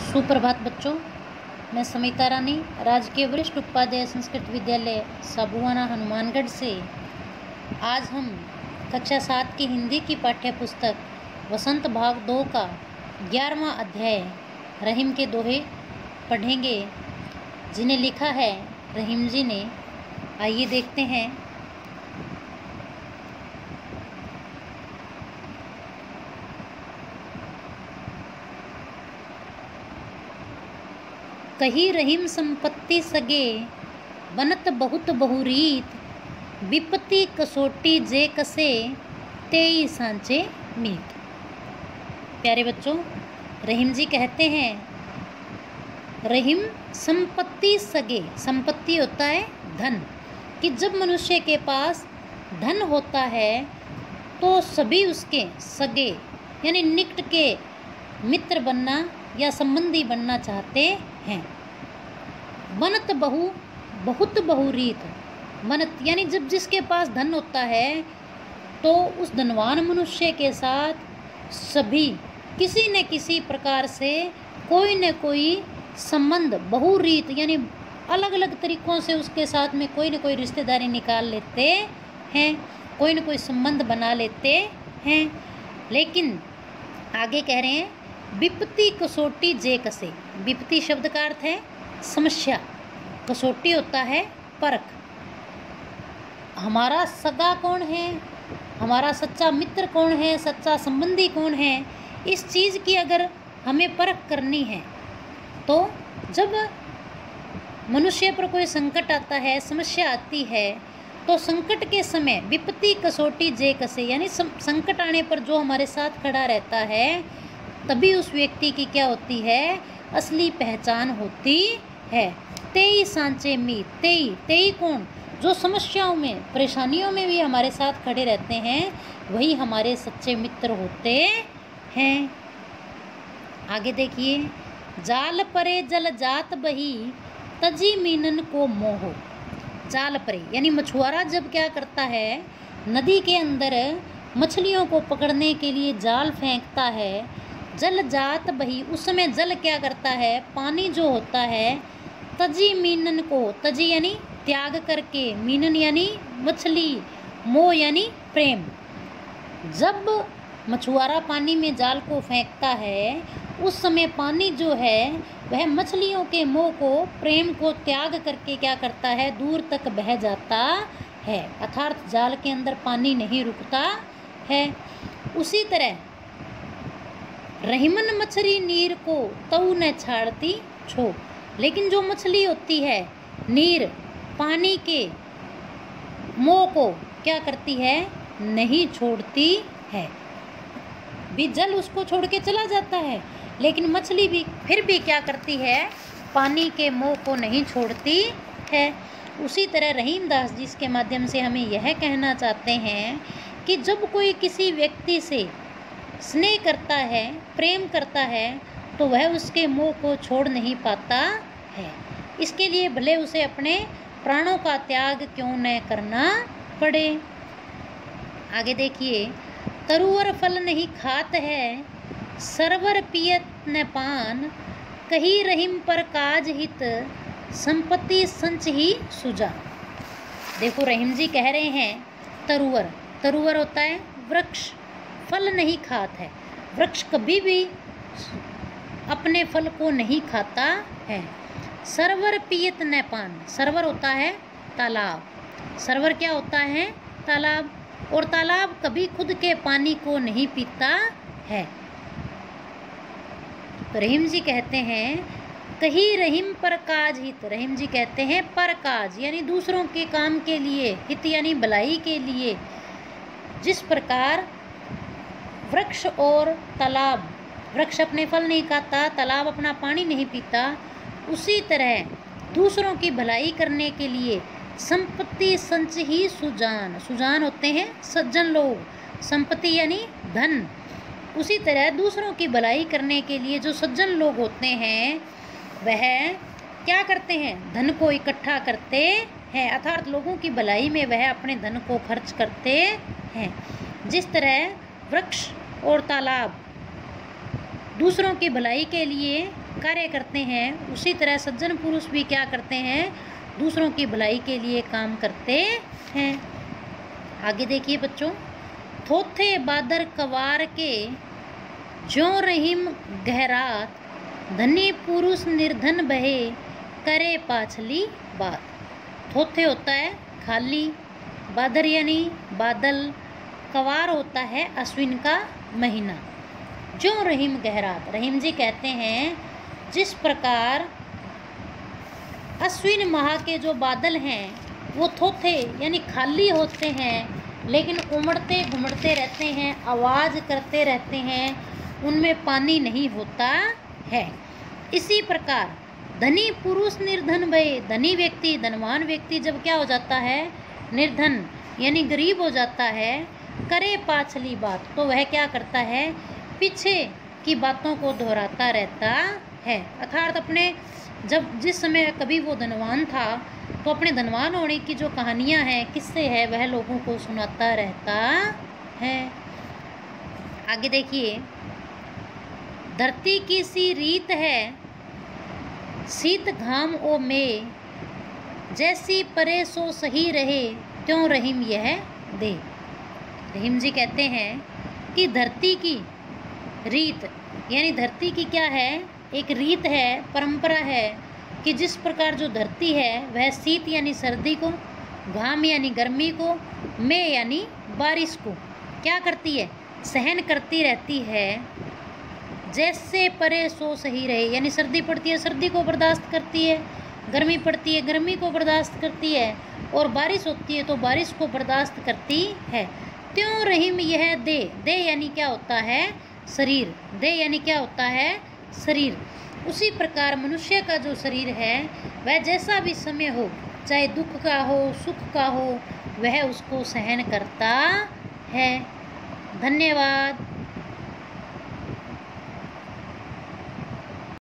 सुप्रभात बच्चों, मैं समिता रानी राजकीय वरिष्ठ उपाध्याय संस्कृत विद्यालय साबुआना हनुमानगढ़ से आज हम कक्षा 7 की हिंदी की पाठ्य पुस्तक वसंत भाग 2 का 11वां अध्याय रहीम के दोहे पढ़ेंगे, जिन्हें लिखा है रहीम जी ने। आइए देखते हैं। कही रहीम संपत्ति सगे, बनत बहुत बहुरीत, विपत्ति कसोटी जे कसे, तेई सांचे मीत। प्यारे बच्चों, रहीम जी कहते हैं रहीम संपत्ति सगे, संपत्ति होता है धन, कि जब मनुष्य के पास धन होता है तो सभी उसके सगे यानी निकट के मित्र बनना या संबंधी बनना चाहते हैं। बनत बहुत बहुरीत, बनत यानी जब जिसके पास धन होता है तो उस धनवान मनुष्य के साथ सभी किसी न किसी प्रकार से कोई न कोई संबंध, बहुरीत यानी अलग अलग तरीक़ों से उसके साथ में कोई न कोई रिश्तेदारी निकाल लेते हैं, कोई न कोई संबंध बना लेते हैं। लेकिन आगे कह रहे हैं विपत्ति कसोटी जे कसे। विपत्ति शब्द का अर्थ है समस्या, कसोटी होता है परख। हमारा सगा कौन है, हमारा सच्चा मित्र कौन है, सच्चा संबंधी कौन है, इस चीज़ की अगर हमें परख करनी है तो जब मनुष्य पर कोई संकट आता है, समस्या आती है, तो संकट के समय विपत्ति कसोटी जे कसे यानी संकट आने पर जो हमारे साथ खड़ा रहता है, तभी उस व्यक्ति की क्या होती है, असली पहचान होती है। तेई सांचे मीत, तेई कौन, जो समस्याओं में परेशानियों में भी हमारे साथ खड़े रहते हैं, वही हमारे सच्चे मित्र होते हैं। आगे देखिए, जाल परे जल जात बही, तजी मीनन को मोह। जाल परे यानी मछुआरा जब क्या करता है, नदी के अंदर मछलियों को पकड़ने के लिए जाल फेंकता है, जल जात बही, उस समय जल क्या करता है, पानी जो होता है, तजी मीनन को, तजी यानी त्याग करके, मीनन यानी मछली, मोह यानी प्रेम। जब मछुआरा पानी में जाल को फेंकता है, उस समय पानी जो है वह मछलियों के मोह को, प्रेम को त्याग करके क्या करता है, दूर तक बह जाता है, अर्थात जाल के अंदर पानी नहीं रुकता है। उसी तरह रहीमन मछली नीर को तऊ न छाड़ती छो, लेकिन जो मछली होती है नीर, पानी के मोह को क्या करती है, नहीं छोड़ती है। भी जल उसको छोड़ के चला जाता है, लेकिन मछली भी फिर भी क्या करती है, पानी के मोह को नहीं छोड़ती है। उसी तरह रहीम दास जी इसके माध्यम से हमें यह कहना चाहते हैं कि जब कोई किसी व्यक्ति से स्नेह करता है, प्रेम करता है, तो वह उसके मोह को छोड़ नहीं पाता है। इसके लिए भले उसे अपने प्राणों का त्याग क्यों न करना पड़े। आगे देखिए, तरुवर फल नहीं खात है, सरवर पियत न पान, कही रहीम पर काज हित, संपत्ति संच ही सुजा। देखो रहीम जी कह रहे हैं तरुवर, तरुवर होता है वृक्ष, फल नहीं खात है, वृक्ष कभी भी अपने फल को नहीं खाता है। सरवर पियत न पान, सरवर होता है तालाब, सरवर क्या होता है, तालाब, और तालाब कभी खुद के पानी को नहीं पीता है। तो रहीम जी कहते हैं कही रहीम पर काज हित, रहीम जी कहते हैं पर काज यानी दूसरों के काम के लिए, हित यानी भलाई के लिए। जिस प्रकार वृक्ष और तालाब, वृक्ष अपने फल नहीं खाता, तालाब अपना पानी नहीं पीता, उसी तरह दूसरों की भलाई करने के लिए संपत्ति संच ही सुजान, सुजान होते हैं सज्जन लोग, संपत्ति यानी धन। उसी तरह दूसरों की भलाई करने के लिए जो सज्जन लोग होते हैं, वह क्या करते हैं, धन को इकट्ठा करते हैं, अर्थात लोगों की भलाई में वह अपने धन को खर्च करते हैं। जिस तरह वृक्ष और तालाब दूसरों की भलाई के लिए कार्य करते हैं, उसी तरह सज्जन पुरुष भी क्या करते हैं, दूसरों की भलाई के लिए काम करते हैं। आगे देखिए बच्चों, थोथे बादर कवार के ज्यों रहीम गहरात, धनी पुरुष निर्धन बहे करे पाछली बात। थोथे होता है खाली, बादर यानी बादल, कवार होता है अश्विन का महीना। ज्यों रहीम गहरात, रहीम जी कहते हैं जिस प्रकार अश्विन माह के जो बादल हैं वो थोथे यानी खाली होते हैं, लेकिन उमड़ते घुमड़ते रहते हैं, आवाज़ करते रहते हैं, उनमें पानी नहीं होता है। इसी प्रकार धनी पुरुष निर्धन भय, धनी व्यक्ति, धनवान व्यक्ति जब क्या हो जाता है, निर्धन यानी गरीब हो जाता है, करे पाछली बात, तो वह क्या करता है, पीछे की बातों को दोहराता रहता है। अर्थात अपने जब जिस समय कभी वो धनवान था तो अपने धनवान होने की जो कहानियाँ हैं, किस्से हैं, वह लोगों को सुनाता रहता है। आगे देखिए, धरती की सी रीत है शीत घाम ओ में, जैसी परे सो सही रहे त्यों रहीम यह दे। रहीम जी कहते हैं कि धरती की रीत यानी धरती की क्या है, एक रीत है, परंपरा है कि जिस प्रकार जो धरती है वह शीत यानी सर्दी को, घाम यानी गर्मी को, में यानी बारिश को क्या करती है, सहन करती रहती है। जैसे परे सो सही रहे यानी सर्दी पड़ती है सर्दी को बर्दाश्त करती है, गर्मी पड़ती है गर्मी को बर्दाश्त करती है, और बारिश होती है तो बारिश को बर्दाश्त करती है। त्यों रहीम यह दे, दे यानी क्या होता है, शरीर, दे यानी क्या होता है, शरीर। उसी प्रकार मनुष्य का जो शरीर है वह जैसा भी समय हो, चाहे दुख का हो सुख का हो, वह उसको सहन करता है। धन्यवाद।